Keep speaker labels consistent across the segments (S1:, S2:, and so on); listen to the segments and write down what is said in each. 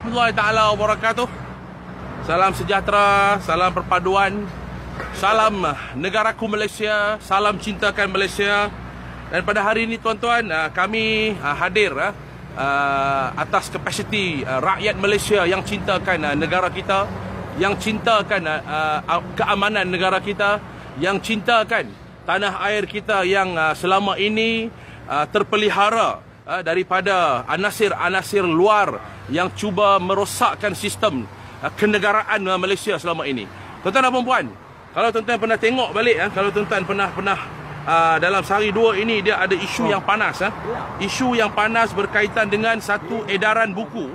S1: warahmatullahi taala wabarakatuh. Salam sejahtera, salam perpaduan, salam negaraku Malaysia, salam cintakan Malaysia. Dan pada hari ini tuan-tuan, kami hadir atas kapasiti rakyat Malaysia yang cintakan negara kita, yang cintakan keamanan negara kita, yang cintakan tanah air kita yang selama ini terpelihara daripada anasir-anasir luar yang cuba merosakkan sistem kenegaraan Malaysia selama ini. Tuan-tuan dan puan, kalau tuan-tuan pernah tengok balik, kalau tuan-tuan pernah dalam sehari dua ini dia ada isu yang panas, isu yang panas berkaitan dengan satu edaran buku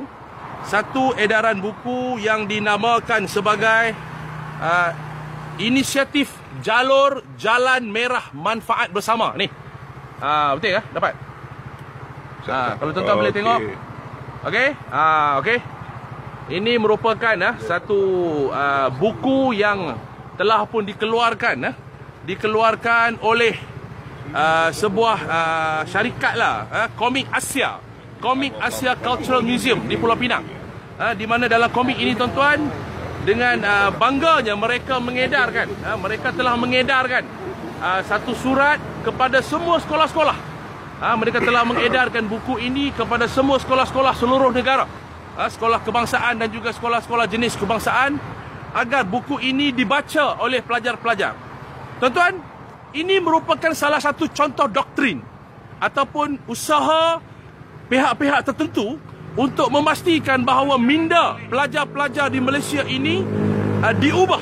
S1: yang dinamakan sebagai inisiatif jalur jalan merah manfaat bersama ni. Betul ke? Dapat? Kalau tuan-tuan boleh tengok. Okey? Okey. Ini merupakan satu buku yang telah pun dikeluarkan oleh sebuah syarikat Komik Asia Cultural Museum di Pulau Pinang. Di mana dalam komik ini tuan-tuan, dengan bangganya mereka telah mengedarkan satu surat kepada semua sekolah-sekolah. Mereka telah mengedarkan buku ini kepada semua sekolah-sekolah seluruh negara, sekolah kebangsaan dan juga sekolah-sekolah jenis kebangsaan, agar buku ini dibaca oleh pelajar-pelajar. Tuan-tuan, ini merupakan salah satu contoh doktrin ataupun usaha pihak-pihak tertentu untuk memastikan bahawa minda pelajar-pelajar di Malaysia ini diubah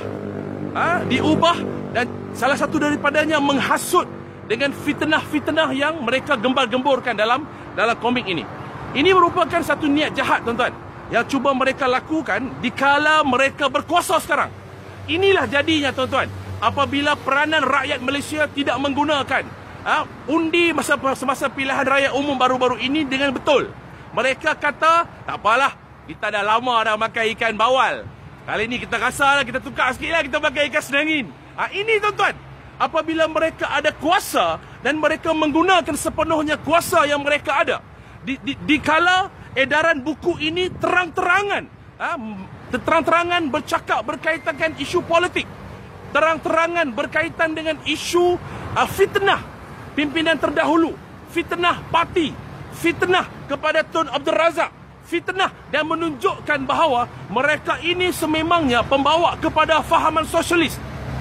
S1: dan salah satu daripadanya menghasut dengan fitnah-fitnah yang mereka gembar-gemburkan dalam komik ini. Ini merupakan satu niat jahat tuan-tuan yang cuba mereka lakukan dikala mereka berkuasa sekarang. Inilah jadinya tuan-tuan, apabila peranan rakyat Malaysia tidak menggunakan undi semasa pilihan raya umum baru-baru ini dengan betul. Mereka kata, tak apalah, kita dah lama dah makan ikan bawal. Kali ni kita rasa kita tukar sikit lah, kita makan ikan senangin. Ini tuan-tuan, apabila mereka ada kuasa dan mereka menggunakan sepenuhnya kuasa yang mereka ada. Dikala edaran buku ini terang-terangan bercakap berkaitan dengan isu politik, terang-terangan berkaitan dengan isu fitnah pimpinan terdahulu, fitnah parti, fitnah kepada Tun Abdul Razak, fitnah dan menunjukkan bahawa mereka ini sememangnya pembawa kepada fahaman sosialis.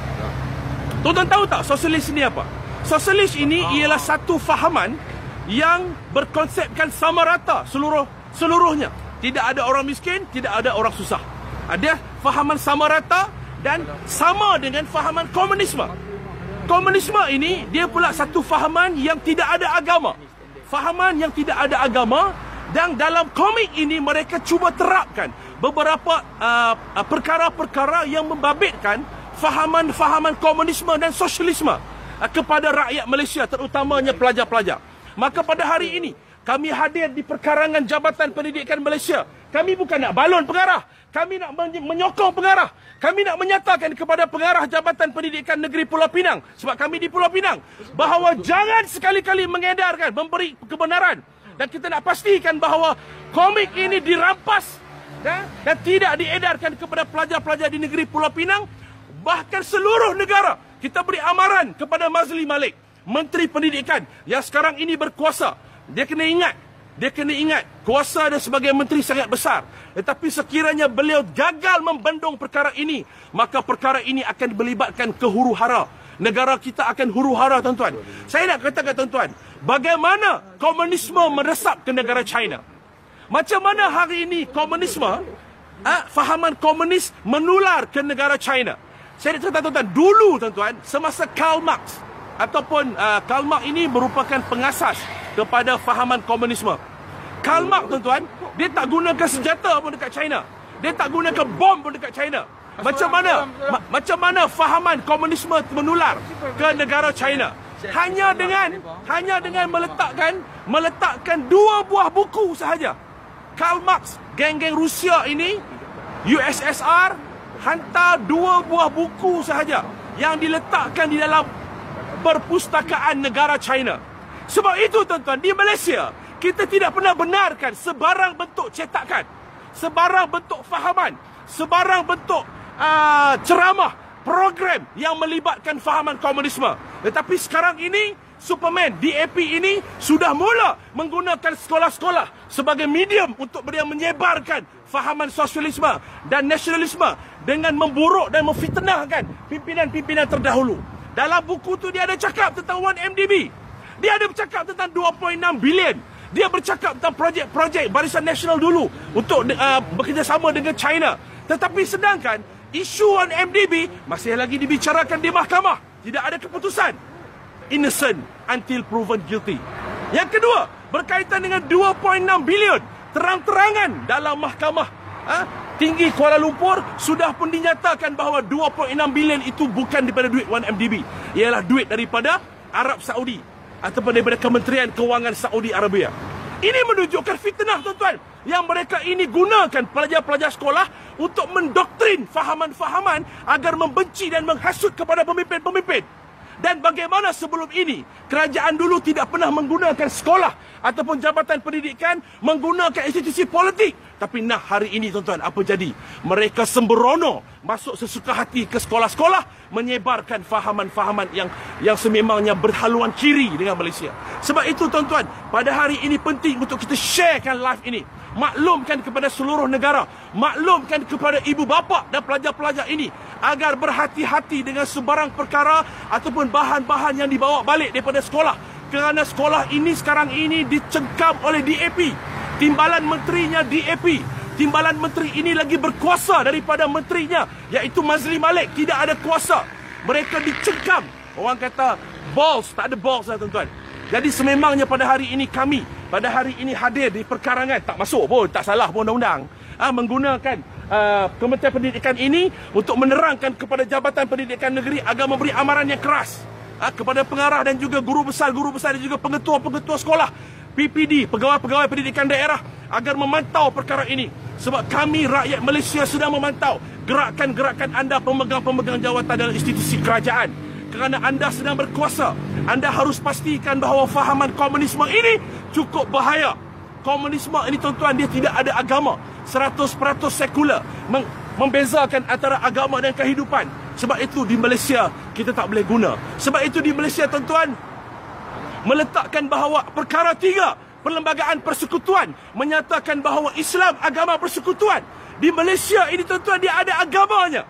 S1: Tuan-tuan tahu tak sosialis ini apa? Sosialis ini ialah satu fahaman yang berkonsepkan sama rata seluruhnya. Tidak ada orang miskin, tidak ada orang susah. Ada fahaman sama rata dan sama dengan fahaman komunisme. Komunisme ini dia pula satu fahaman yang tidak ada agama. Fahaman yang tidak ada agama, dan dalam komik ini mereka cuba terapkan beberapa perkara-perkara yang membabitkan fahaman-fahaman komunisme dan sosialisme kepada rakyat Malaysia, terutamanya pelajar-pelajar. Maka pada hari ini kami hadir di perkarangan Jabatan Pendidikan Malaysia. Kami bukan nak balon pengarah, kami nak menyokong pengarah. Kami nak menyatakan kepada pengarah Jabatan Pendidikan Negeri Pulau Pinang, sebab kami di Pulau Pinang, bahawa jangan sekali-kali mengedarkan, memberi kebenaran. Dan kita nak pastikan bahawa komik ini dirampas dan tidak diedarkan kepada pelajar-pelajar di negeri Pulau Pinang. Bahkan seluruh negara, kita beri amaran kepada Mazli Malik, Menteri Pendidikan yang sekarang ini berkuasa. Dia kena ingat kuasa dia sebagai menteri sangat besar. Tetapi sekiranya beliau gagal membendung perkara ini, maka perkara ini akan melibatkan kehuru-hara. Negara kita akan huru-hara tuan-tuan. Saya nak katakan tuan-tuan, bagaimana komunisme meresap ke negara China. Macam mana hari ini komunisme, fahaman komunis menular ke negara China. Saya nak katakan tuan-tuan, dulu tuan-tuan, semasa Karl Marx, ataupun Karl Marx ini merupakan pengasas kepada fahaman komunisme. Karl Marx tuan-tuan, dia tak gunakan senjata pun dekat China. Dia tak gunakan bom pun dekat China. Macam mana fahaman komunisme menular ke negara China? Hanya dengan meletakkan dua buah buku sahaja. Karl Marx, geng-geng Rusia ini, USSR, hantar dua buah buku sahaja yang diletakkan di dalam perpustakaan negara China. Sebab itu tuan-tuan, di Malaysia kita tidak pernah benarkan sebarang bentuk cetakan. sebarang bentuk fahaman, sebarang bentuk ceramah, program yang melibatkan fahaman komunisme. Tetapi sekarang ini Superman, DAP ini sudah mula menggunakan sekolah-sekolah sebagai medium untuk dia menyebarkan fahaman sosialisme dan nasionalisme dengan memburuk dan memfitnahkan pimpinan-pimpinan terdahulu. Dalam buku tu dia ada cakap tentang 1MDB. Dia ada bercakap tentang 2.6 bilion. Dia bercakap tentang projek-projek Barisan Nasional dulu untuk bekerjasama dengan China. Tetapi sedangkan isu 1MDB masih lagi dibicarakan di mahkamah. Tidak ada keputusan. Innocent until proven guilty. Yang kedua, berkaitan dengan 2.6 bilion. Terang-terangan dalam mahkamah tinggi Kuala Lumpur sudah pun dinyatakan bahawa 2.6 bilion itu bukan daripada duit 1MDB. Ialah duit daripada Arab Saudi ataupun daripada Kementerian Kewangan Saudi Arabia. Ini menunjukkan fitnah, tuan-tuan, yang mereka ini gunakan pelajar-pelajar sekolah untuk mendoktrin fahaman-fahaman agar membenci dan menghasut kepada pemimpin-pemimpin. Dan bagaimana sebelum ini kerajaan dulu tidak pernah menggunakan sekolah ataupun jabatan pendidikan, menggunakan institusi politik. Tapi hari ini, tuan-tuan, apa jadi? Mereka sembrono masuk sesuka hati ke sekolah-sekolah, menyebarkan fahaman-fahaman yang sememangnya berhaluan kiri dengan Malaysia. Sebab itu, tuan-tuan, pada hari ini penting untuk kita sharekan live ini. Maklumkan kepada seluruh negara, maklumkan kepada ibu bapa dan pelajar-pelajar ini agar berhati-hati dengan sebarang perkara ataupun bahan-bahan yang dibawa balik daripada sekolah. Kerana sekolah ini sekarang ini dicengkam oleh DAP. Timbalan menterinya DAP. Timbalan menteri ini lagi berkuasa daripada menterinya, iaitu Mazli Malik. Tidak ada kuasa. Mereka dicengkam. Orang kata balls, tak ada balls lah, tuan-tuan. Jadi sememangnya pada hari ini kami, pada hari ini hadir di perkarangan, tak masuk pun, tak salah pun undang-undang, menggunakan Kementerian Pendidikan ini untuk menerangkan kepada Jabatan Pendidikan Negeri agar memberi amaran yang keras kepada pengarah dan juga guru besar dan juga pengetua-pengetua sekolah, PPD, pegawai-pegawai pendidikan daerah, agar memantau perkara ini. Sebab kami rakyat Malaysia sedang memantau gerakan-gerakan anda pemegang-pemegang jawatan dalam institusi kerajaan. Kerana anda sedang berkuasa, anda harus pastikan bahawa fahaman komunisme ini cukup bahaya. Komunisme ini, tuan-tuan, dia tidak ada agama, 100% sekular, membezakan antara agama dan kehidupan. Sebab itu di Malaysia kita tak boleh guna. Sebab itu di Malaysia, tuan-tuan, meletakkan bahawa perkara 3, Perlembagaan Persekutuan, menyatakan bahawa Islam agama persekutuan. Di Malaysia ini, tuan-tuan, dia ada agamanya.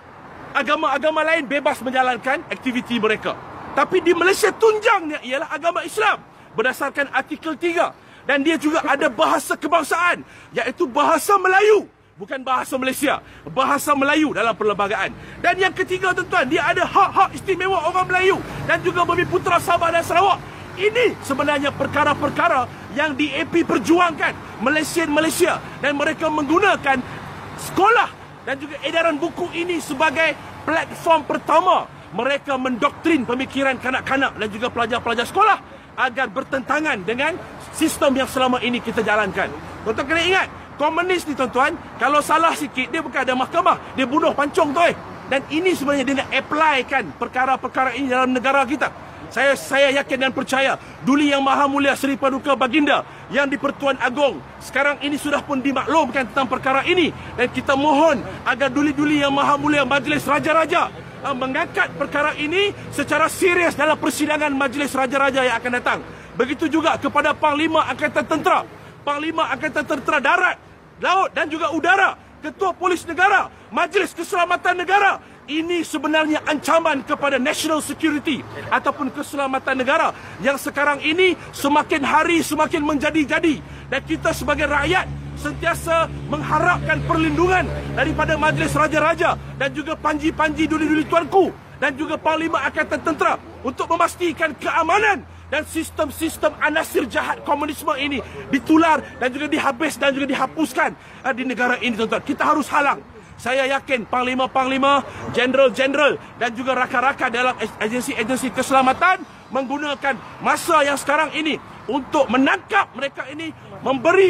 S1: Agama-agama lain bebas menjalankan aktiviti mereka. Tapi di Malaysia tunjangnya ialah agama Islam berdasarkan artikel 3. Dan dia juga ada bahasa kebangsaan, iaitu bahasa Melayu. Bukan bahasa Malaysia, bahasa Melayu dalam perlembagaan. Dan yang ketiga, tuan-tuan, dia ada hak-hak istimewa orang Melayu dan juga Bumiputera Sabah dan Sarawak. Ini sebenarnya perkara-perkara yang DAP perjuangkan, Malaysia, dan mereka menggunakan sekolah dan juga edaran buku ini sebagai platform pertama mereka mendoktrin pemikiran kanak-kanak dan juga pelajar-pelajar sekolah agar bertentangan dengan sistem yang selama ini kita jalankan. Tuan-tuan kena ingat, komunis ni, tuan-tuan, kalau salah sikit, dia bukan ada mahkamah, dia bunuh pancung tu. Dan ini sebenarnya dia nak applykan perkara-perkara ini dalam negara kita. Saya yakin dan percaya Duli Yang Maha Mulia Seri Paduka Baginda yang di Pertuan Agong sekarang ini sudah pun dimaklumkan tentang perkara ini. Dan kita mohon agar Duli-Duli Yang Maha Mulia Majlis Raja-Raja mengangkat perkara ini secara serius dalam persidangan Majlis Raja-Raja yang akan datang. Begitu juga kepada Panglima Angkatan Tentera, Panglima Angkatan Tentera Darat, Laut dan juga Udara, Ketua Polis Negara, Majlis Keselamatan Negara. Ini sebenarnya ancaman kepada national security ataupun keselamatan negara yang sekarang ini semakin hari semakin menjadi-jadi. Dan kita sebagai rakyat sentiasa mengharapkan perlindungan daripada Majlis Raja-Raja dan juga panji-panji duli-duli tuanku dan juga Panglima Angkatan Tentera untuk memastikan keamanan dan sistem-sistem anasir jahat komunisme ini ditular dan juga dihabis dan juga dihapuskan di negara ini, tuan-tuan. Kita harus halang. Saya yakin panglima-panglima, jeneral-jeneral dan juga rakan-rakan dalam agensi-agensi keselamatan menggunakan masa yang sekarang ini untuk menangkap mereka ini, memberi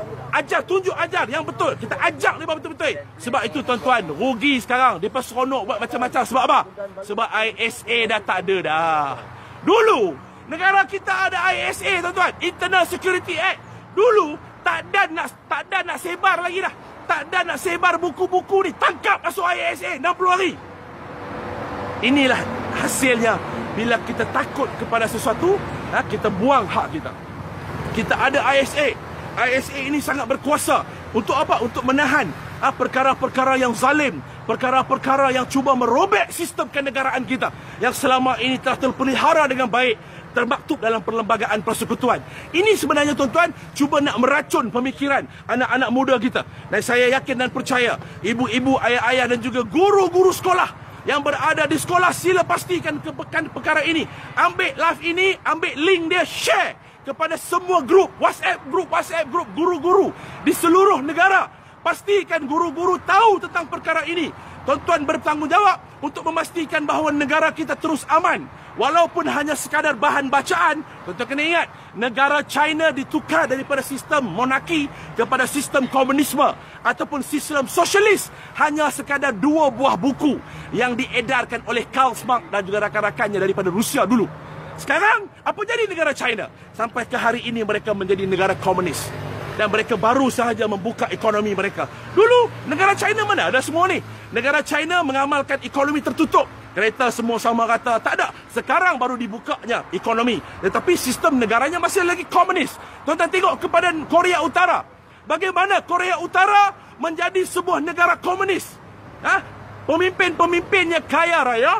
S1: tunjuk ajar yang betul. Kita ajak mereka betul-betul. Sebab itu, tuan-tuan, rugi sekarang. Mereka seronok buat macam-macam. Sebab apa? Sebab ISA dah tak ada dah. Dulu, negara kita ada ISA, tuan-tuan, Internal Security Act. Dulu, tak ada nak sebar lagi dah. tak ada nak sebar buku-buku ni, tangkap masuk ISA 60 hari. Inilah hasilnya bila kita takut kepada sesuatu, kita buang hak kita. Kita ada ISA. ISA ini sangat berkuasa. Untuk apa? Untuk menahan perkara-perkara yang zalim, perkara-perkara yang cuba merobek sistem kenegaraan kita yang selama ini telah terpelihara dengan baik, termaktub dalam perlembagaan persekutuan. Ini sebenarnya tuan-tuan cuba nak meracun pemikiran anak-anak muda kita. Dan saya yakin dan percaya ibu-ibu, ayah-ayah dan juga guru-guru sekolah yang berada di sekolah, sila pastikan perkara ini. Ambil live ini, ambil link dia, share kepada semua grup WhatsApp grup guru-guru di seluruh negara. Pastikan guru-guru tahu tentang perkara ini. Tuan-tuan bertanggungjawab untuk memastikan bahawa negara kita terus aman. Walaupun hanya sekadar bahan bacaan, tuan-tuan kena ingat, negara China ditukar daripada sistem monarki kepada sistem komunisme ataupun sistem sosialis hanya sekadar 2 buah buku yang diedarkan oleh Karl Marx dan juga rakan-rakannya daripada Rusia dulu. Sekarang, apa jadi negara China? Sampai ke hari ini mereka menjadi negara komunis. Dan mereka baru sahaja membuka ekonomi mereka. Dulu, negara China mana ada semua ni? Negara China mengamalkan ekonomi tertutup. Kereta semua sama rata, tak ada. Sekarang baru dibukanya ekonomi. Tetapi sistem negaranya masih lagi komunis. Tuan-tuan tengok kepada Korea Utara. Bagaimana Korea Utara menjadi sebuah negara komunis? Pemimpin-pemimpinnya kaya raya.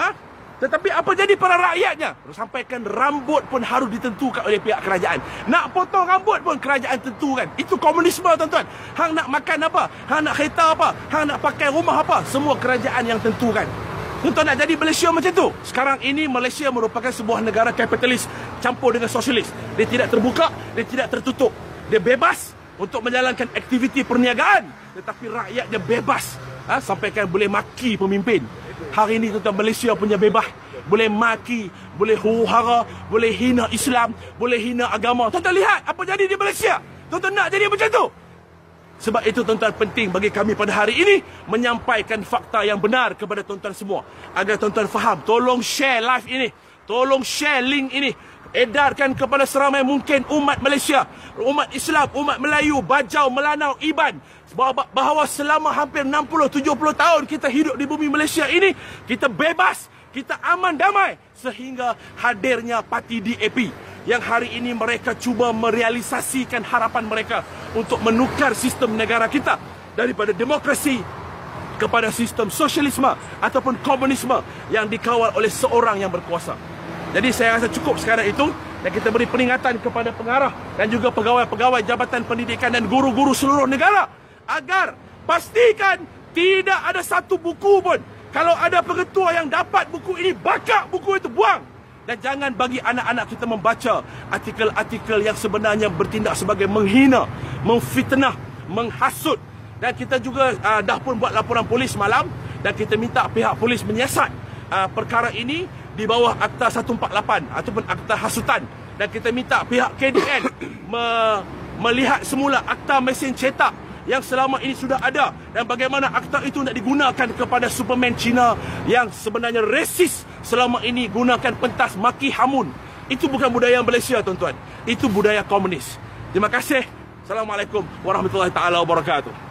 S1: Tetapi apa jadi para rakyatnya? Sampaikan rambut pun harus ditentukan oleh pihak kerajaan. Nak potong rambut pun kerajaan tentukan. Itu komunisme, tuan-tuan. Hang nak makan apa? Hang nak kereta apa? Hang nak pakai rumah apa? Semua kerajaan yang tentukan. Tuan-tuan nak jadi Malaysia macam tu? Sekarang ini Malaysia merupakan sebuah negara kapitalis campur dengan sosialis. Dia tidak terbuka, dia tidak tertutup. Dia bebas untuk menjalankan aktiviti perniagaan. Tetapi rakyatnya bebas. Sampaikan boleh maki pemimpin. Hari ini tuan-tuan, Malaysia punya bebas. Boleh maki, boleh huru-hara, boleh hina Islam, boleh hina agama. Tuan-tuan lihat apa jadi di Malaysia. Tuan-tuan nak jadi macam tu? Sebab itu tuan-tuan, penting bagi kami pada hari ini menyampaikan fakta yang benar kepada tuan-tuan semua. Agar tuan-tuan faham. Tolong share live ini. Tolong share link ini. Edarkan kepada seramai mungkin umat Malaysia, umat Islam, umat Melayu, Bajau, Melanau, Iban, bahawa selama hampir 60-70 tahun kita hidup di bumi Malaysia ini, kita bebas, kita aman damai sehingga hadirnya parti DAP yang hari ini mereka cuba merealisasikan harapan mereka untuk menukar sistem negara kita daripada demokrasi kepada sistem sosialisme ataupun komunisme yang dikawal oleh seorang yang berkuasa. Jadi saya rasa cukup sekarang itu, dan kita beri peringatan kepada pengarah dan juga pegawai-pegawai Jabatan Pendidikan dan guru-guru seluruh negara agar pastikan tidak ada satu buku pun. Kalau ada pengetua yang dapat buku ini, bakar buku itu, buang. Dan jangan bagi anak-anak kita membaca artikel-artikel yang sebenarnya bertindak sebagai menghina, memfitnah, menghasut. Dan kita juga dah pun buat laporan polis malam, dan kita minta pihak polis menyiasat perkara ini di bawah Akta 148 ataupun Akta Hasutan. Dan kita minta pihak KDN melihat semula akta mesin cetak yang selama ini sudah ada dan bagaimana akta itu nak digunakan kepada Superman Cina yang sebenarnya resis selama ini gunakan pentas maki hamun. Itu bukan budaya Malaysia, tuan-tuan. Itu budaya komunis. Terima kasih. Assalamualaikum warahmatullahi taala wabarakatuh.